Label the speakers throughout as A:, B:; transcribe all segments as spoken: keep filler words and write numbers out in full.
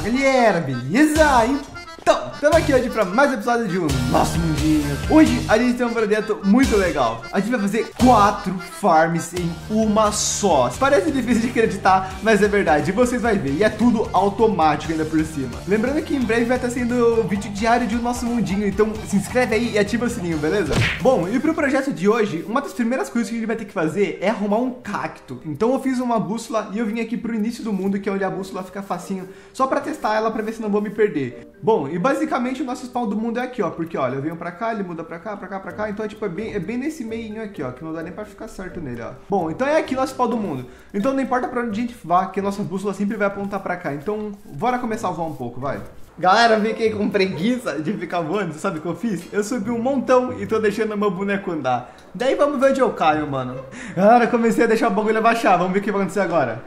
A: Galera, beleza? Então, estamos aqui hoje para mais um episódio de um Nosso Mundinho. Hoje a gente tem um projeto muito legal. A gente vai fazer quatro farms em uma só. Parece difícil de acreditar, mas é verdade. Vocês vão ver. E é tudo automático ainda por cima. Lembrando que em breve vai estar sendo o vídeo diário de um Nosso Mundinho. Então se inscreve aí e ativa o sininho, beleza? Bom, e pro projeto de hoje, uma das primeiras coisas que a gente vai ter que fazer é arrumar um cacto. Então eu fiz uma bússola e eu vim aqui pro início do mundo, que é onde a bússola fica facinho, só para testar ela, para ver se não vou me perder. Bom, e basicamente o nosso spawn do mundo é aqui, ó. Porque, olha, eu venho pra cá, ele muda pra cá, pra cá, pra cá. Então, é, tipo, é bem, é bem nesse meinho aqui, ó. Que não dá nem pra ficar certo nele, ó. Bom, então é aqui o nosso spawn do mundo. Então não importa pra onde a gente vá, que a nossa bússola sempre vai apontar pra cá. Então, bora começar a voar um pouco, vai. Galera, eu fiquei com preguiça de ficar voando. Você sabe o que eu fiz? Eu subi um montão e tô deixando meu boneco andar. Daí vamos ver onde eu caio, mano. Galera, eu comecei a deixar o bagulho abaixar. Vamos ver o que vai acontecer agora.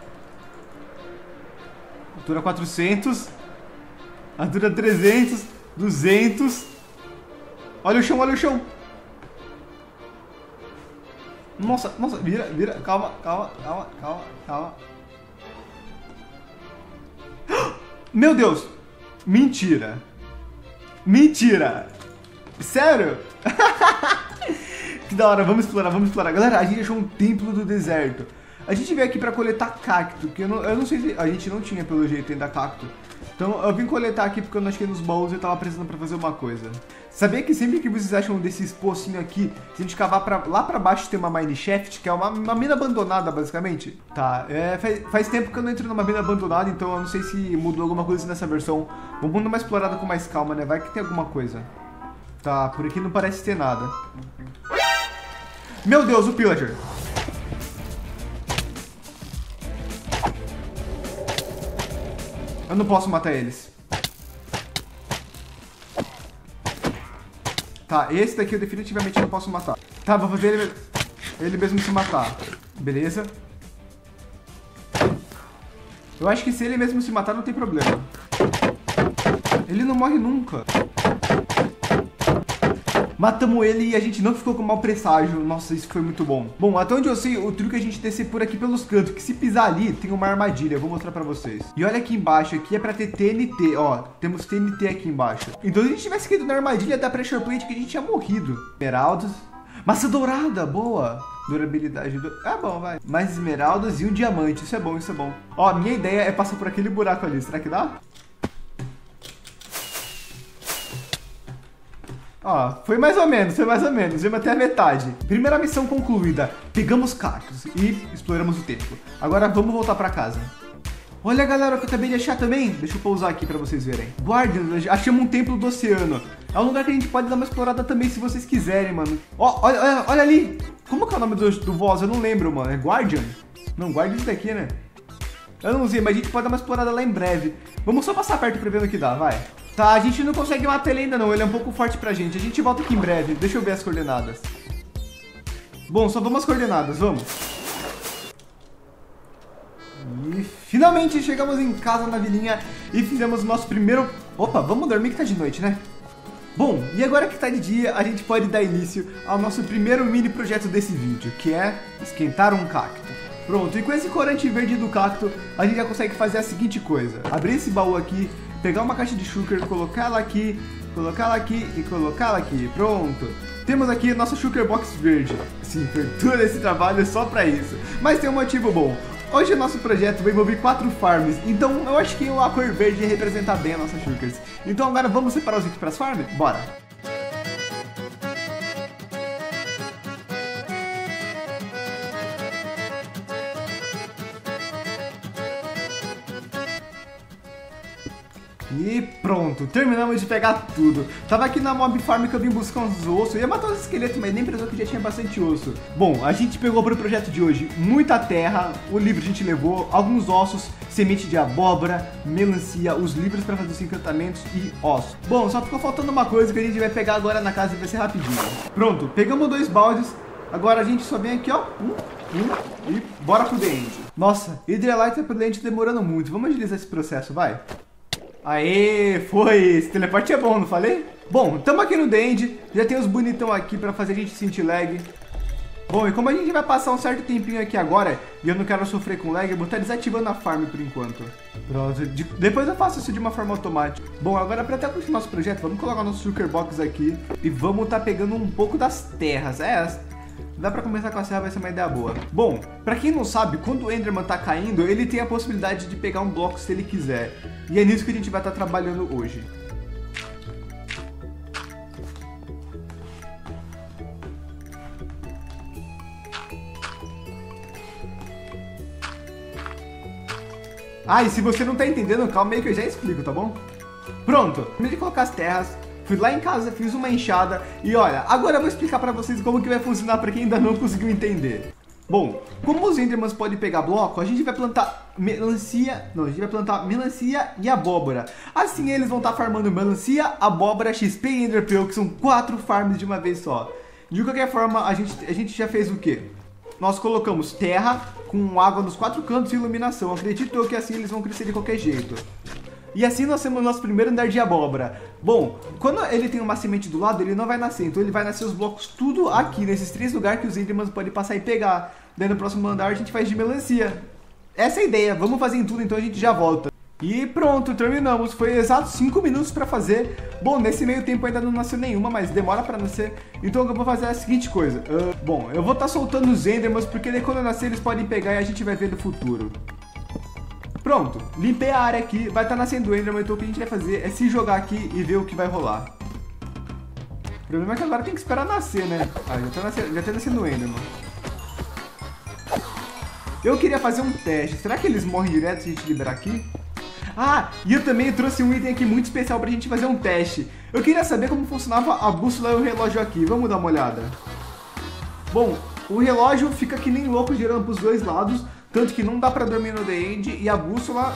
A: Altura quatrocentos. Altura trezentos, duzentos. Olha o chão, olha o chão. Nossa, nossa, vira, vira. Calma, calma, calma, calma, calma. Meu Deus. Mentira. Mentira. Sério? Que da hora, vamos explorar, vamos explorar. Galera, a gente achou um templo do deserto. A gente veio aqui pra coletar cacto, que eu não, eu não sei se a gente não tinha pelo jeito ainda cacto. Então eu vim coletar aqui porque eu não achei nos baús e eu tava precisando pra fazer uma coisa. Sabia que sempre que vocês acham desses pocinhos aqui, se a gente cavar pra, lá pra baixo tem uma mine shaft, que é uma, uma mina abandonada basicamente? Tá, é, faz, faz tempo que eu não entro numa mina abandonada, então eu não sei se mudou alguma coisa nessa versão. Vamos dar uma explorada com mais calma, né? Vai que tem alguma coisa. Tá, por aqui não parece ter nada. Meu Deus, o pillager! Eu não posso matar eles. Tá, esse daqui eu definitivamente não posso matar. Tá, vou fazer ele, ele mesmo se matar. Beleza. Eu acho que se ele mesmo se matar não tem problema. Ele não morre nunca. Matamos ele e a gente não ficou com mau presságio. Nossa, isso foi muito bom. Bom, até onde eu sei, o truque é a gente descer por aqui pelos cantos, que se pisar ali, tem uma armadilha. Eu vou mostrar pra vocês. E olha aqui embaixo, aqui é pra ter T N T, ó. Temos T N T aqui embaixo. Então se a gente tivesse caído na armadilha da Pressure Plate, que a gente tinha morrido. Esmeraldas. Maçã dourada, boa. Durabilidade do... Ah, bom, vai. Mais esmeraldas e um diamante. Isso é bom, isso é bom. Ó, a minha ideia é passar por aquele buraco ali. Será que dá? Ó, foi mais ou menos, foi mais ou menos, vimos até a metade. Primeira missão concluída, pegamos cactos e exploramos o templo. Agora vamos voltar pra casa. Olha, galera, o que eu acabei de achar também. Deixa eu pousar aqui pra vocês verem. Guardians, achamos um templo do oceano. É um lugar que a gente pode dar uma explorada também se vocês quiserem, mano. Ó, olha, olha, olha ali. Como que é o nome do, do boss? Eu não lembro, mano. É Guardian? Não, Guardian é isso daqui, né? Eu não sei, mas a gente pode dar uma explorada lá em breve. Vamos só passar perto pra ver no que dá, vai. Tá, a gente não consegue matar ele ainda não, ele é um pouco forte pra gente. A gente volta aqui em breve, deixa eu ver as coordenadas. Bom, só vamos as coordenadas, vamos. E finalmente chegamos em casa na vilinha e fizemos o nosso primeiro... Opa, vamos dormir que tá de noite, né? Bom, e agora que tá de dia, a gente pode dar início ao nosso primeiro mini projeto desse vídeo, que é esquentar um cacto. Pronto, e com esse corante verde do cacto, a gente já consegue fazer a seguinte coisa. Abrir esse baú aqui, pegar uma caixa de sugar, colocar ela aqui, colocar ela aqui e colocar ela aqui. Pronto. Temos aqui a nossa sugar box verde. Sim, foi todo esse trabalho só pra isso. Mas tem um motivo bom. Hoje o nosso projeto vai envolver quatro farms, então eu acho que a cor verde ia representar bem a nossa sugars. Então agora vamos separar os itens para as farms? Bora! E pronto, terminamos de pegar tudo. Tava aqui na mob farm que eu vim buscar uns ossos. Eu ia matar os esqueletos, mas nem precisou que já tinha bastante osso. Bom, a gente pegou para o projeto de hoje muita terra, o livro a gente levou, alguns ossos, semente de abóbora, melancia, os livros para fazer os encantamentos e ossos. Bom, só ficou faltando uma coisa que a gente vai pegar agora na casa e vai ser rapidinho. Pronto, pegamos dois baldes. Agora a gente só vem aqui, ó, um, um, e bora pro The End. Nossa, Hydrolite pro The End demorando muito. Vamos agilizar esse processo, vai. Aê, foi! Esse teleporte é bom, não falei? Bom, estamos aqui no The End. Já tem os bonitão aqui pra fazer a gente sentir lag. Bom, e como a gente vai passar um certo tempinho aqui agora, e eu não quero sofrer com lag, eu vou estar desativando a farm por enquanto. Pronto, de, depois eu faço isso de uma forma automática. Bom, agora para até continuar nosso projeto, vamos colocar nosso Shulker Box aqui e vamos estar pegando um pouco das terras. É, dá pra começar com a serra, vai ser uma ideia boa. Bom, pra quem não sabe, quando o Enderman tá caindo, ele tem a possibilidade de pegar um bloco se ele quiser. E é nisso que a gente vai estar trabalhando hoje. Ah, e se você não tá entendendo, calma aí que eu já explico, tá bom? Pronto, terminei de colocar as terras, fui lá em casa, fiz uma enxada e olha, agora eu vou explicar pra vocês como que vai funcionar pra quem ainda não conseguiu entender. Bom, como os Endermans podem pegar bloco, a gente vai plantar melancia, não, a gente vai plantar melancia e abóbora. Assim eles vão estar farmando melancia, abóbora, X P e Enderpearl, que são quatro farms de uma vez só. De qualquer forma, a gente, a gente já fez o quê? Nós colocamos terra com água nos quatro cantos e iluminação. Acredito eu que assim eles vão crescer de qualquer jeito. E assim nós temos o nosso primeiro andar de abóbora. Bom, quando ele tem uma semente do lado, ele não vai nascer. Então ele vai nascer os blocos tudo aqui, nesses três lugares que os Endermans podem passar e pegar. Daí no próximo andar a gente faz de melancia. Essa é a ideia, vamos fazer em tudo, então a gente já volta. E pronto, terminamos. Foi exatos cinco minutos para fazer. Bom, nesse meio tempo ainda não nasceu nenhuma, mas demora para nascer. Então eu vou fazer a seguinte coisa. Uh, bom, eu vou estar tá soltando os Endermans, porque daí quando nascer eles podem pegar e a gente vai ver no futuro. Pronto, limpei a área aqui, vai estar tá nascendo o Enderman, então o que a gente vai fazer é se jogar aqui e ver o que vai rolar. O problema é que agora tem que esperar nascer, né? Ah, já tá nascendo, já tá nascendo o Enderman. Eu queria fazer um teste, será que eles morrem direto se a gente liberar aqui? Ah, e eu também trouxe um item aqui muito especial pra gente fazer um teste. Eu queria saber como funcionava a bússola e o relógio aqui, vamos dar uma olhada. Bom, o relógio fica que nem louco girando pros dois lados, tanto que não dá pra dormir no The End, e a bússola...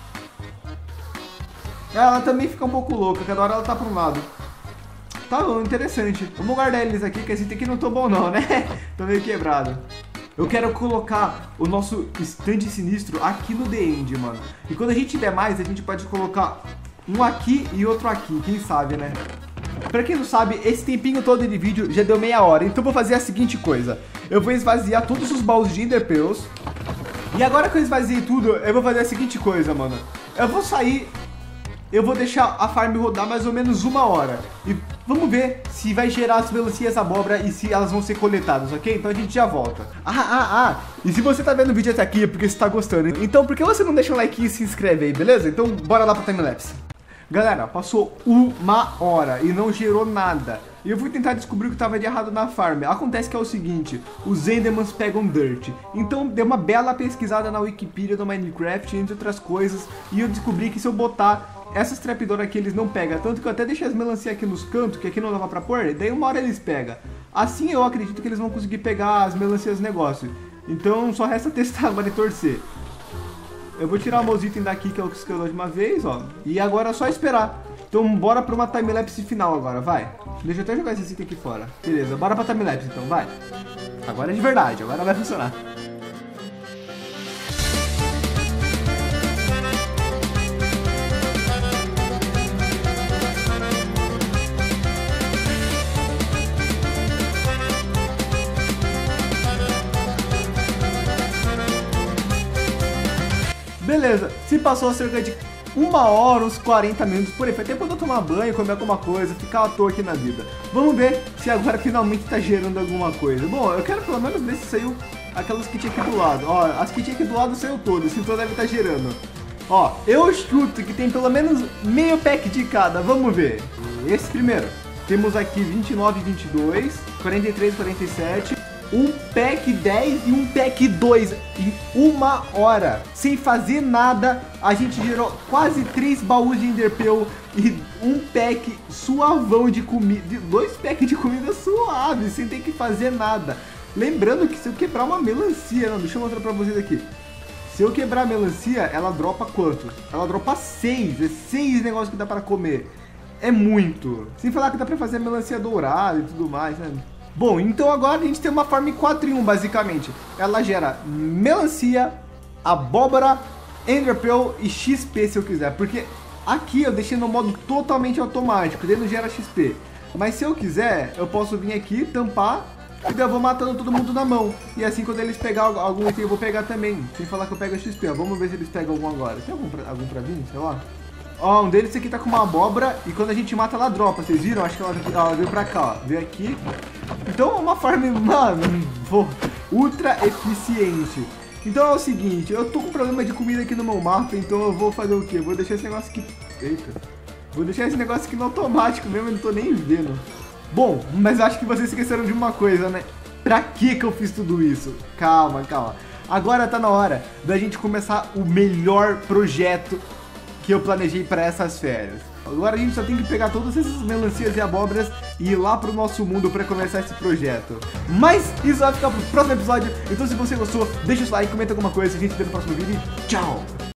A: ela também fica um pouco louca, cada hora ela tá pra um lado. Tá bom, interessante. Vamos guardar eles aqui, que esse item aqui não tô bom não, né? Tô meio quebrado. Eu quero colocar o nosso stand sinistro aqui no The End, mano. E quando a gente tiver mais, a gente pode colocar um aqui e outro aqui, quem sabe, né? Pra quem não sabe, esse tempinho todo de vídeo já deu meia hora. Então eu vou fazer a seguinte coisa. Eu vou esvaziar todos os baús de Enderpearls. E agora que eu esvaziei tudo, eu vou fazer a seguinte coisa, mano. Eu vou sair... eu vou deixar a farm rodar mais ou menos uma hora. E vamos ver se vai gerar as melancias abóbora e se elas vão ser coletadas, ok? Então a gente já volta. Ah, ah, ah. E se você tá vendo o vídeo até aqui é porque você tá gostando. Então por que você não deixa um like e se inscreve aí, beleza? Então bora lá pro timelapse. Galera, passou uma hora e não gerou nada. E eu fui tentar descobrir o que estava de errado na farm. Acontece que é o seguinte, os Endermans pegam dirt. Então dei uma bela pesquisada na Wikipedia do Minecraft, entre outras coisas. E eu descobri que se eu botar essas trapdoors aqui eles não pegam. Tanto que eu até deixei as melancias aqui nos cantos, que aqui não dava pra pôr. Daí uma hora eles pegam. Assim eu acredito que eles vão conseguir pegar as melancias do negócio. Então só resta testar agora e torcer. Eu vou tirar meus itens daqui, que é o que escalou de uma vez, ó. E agora é só esperar. Então bora pra uma timelapse final agora, vai. Deixa eu até jogar esse item aqui fora. Beleza, bora pra timelapse então, vai. Agora é de verdade, agora vai funcionar. Beleza, se passou cerca de uma hora, uns quarenta minutos, por aí, foi tempo de eu tomar banho, comer alguma coisa, ficar à toa aqui na vida. Vamos ver se agora finalmente tá gerando alguma coisa. Bom, eu quero pelo menos ver se saiu aquelas que tinha aqui do lado. Ó, as que tinha aqui do lado saiu todas, então deve estar gerando. Ó, eu chuto que tem pelo menos meio pack de cada, vamos ver. Esse primeiro, temos aqui vinte e nove, vinte e dois, quarenta e três, quarenta e sete... um pack dez e um pack dois em uma hora. Sem fazer nada, a gente gerou quase três baús de Enderpearl e um pack suavão de comida. Dois packs de comida suave, sem ter que fazer nada. Lembrando que se eu quebrar uma melancia, não, deixa eu mostrar pra vocês aqui. Se eu quebrar a melancia, ela dropa quanto? Ela dropa seis, é seis negócios que dá pra comer. É muito. Sem falar que dá pra fazer melancia dourada e tudo mais, né? Bom, então agora a gente tem uma farm quatro em um basicamente. Ela gera melancia, abóbora, Enderpearl e X P se eu quiser. Porque aqui eu deixei no modo totalmente automático, daí não gera X P. Mas se eu quiser, eu posso vir aqui, tampar Então eu vou matando todo mundo na mão. E assim, quando eles pegarem algum item, eu vou pegar também. Sem falar que eu pego X P. Ó. Vamos ver se eles pegam algum agora. Tem algum pra, algum pra vir? Sei lá. Ó, um deles aqui tá com uma abóbora. E quando a gente mata, ela dropa. Vocês viram? Acho que ela, ela veio pra cá, ó. Veio aqui. Então é uma farm, mano, pô, ultra eficiente. Então é o seguinte, eu tô com problema de comida aqui no meu mapa. Então eu vou fazer o quê? Vou deixar esse negócio aqui... Eita. Vou deixar esse negócio aqui no automático mesmo, eu não tô nem vendo. Bom, mas acho que vocês esqueceram de uma coisa, né? Pra que que eu fiz tudo isso? Calma, calma. Agora tá na hora da gente começar o melhor projeto que eu planejei para essas férias. Agora a gente só tem que pegar todas essas melancias e abóboras e ir lá pro nosso mundo para começar esse projeto. Mas isso vai ficar pro próximo episódio. Então se você gostou, deixa o like, comenta alguma coisa. A gente vê no próximo vídeo. Tchau!